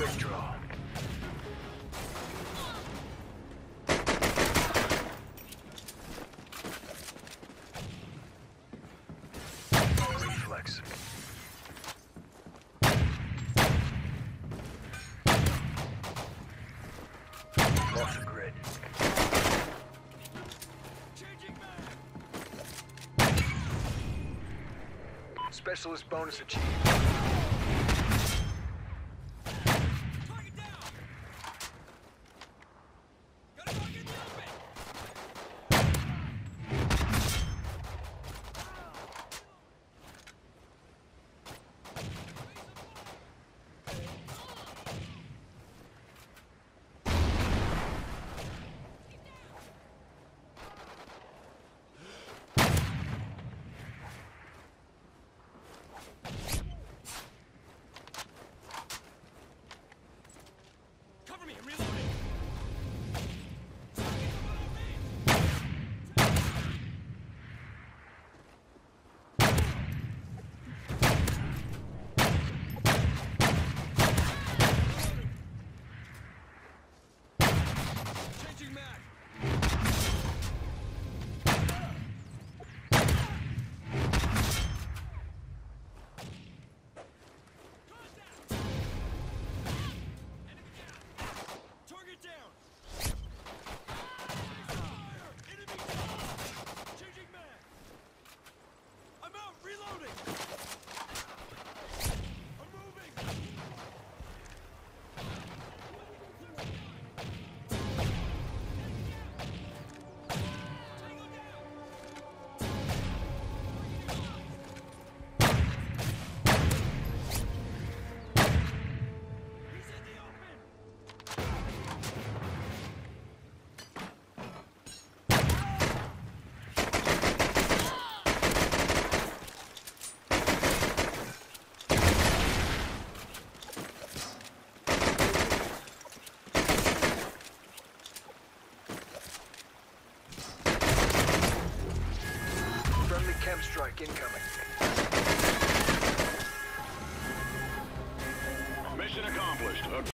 quick draw. Reflex. Off the grid. Specialist bonus achieved. Target down! Got a target moving! Cover me, I'm reloading! Changing mag! Target down! Fire! Enemy down! Changing mag! I'm out! Reloading! I'm moving! Tango down! He's in the open! Friendly chem strike incoming. Mission accomplished.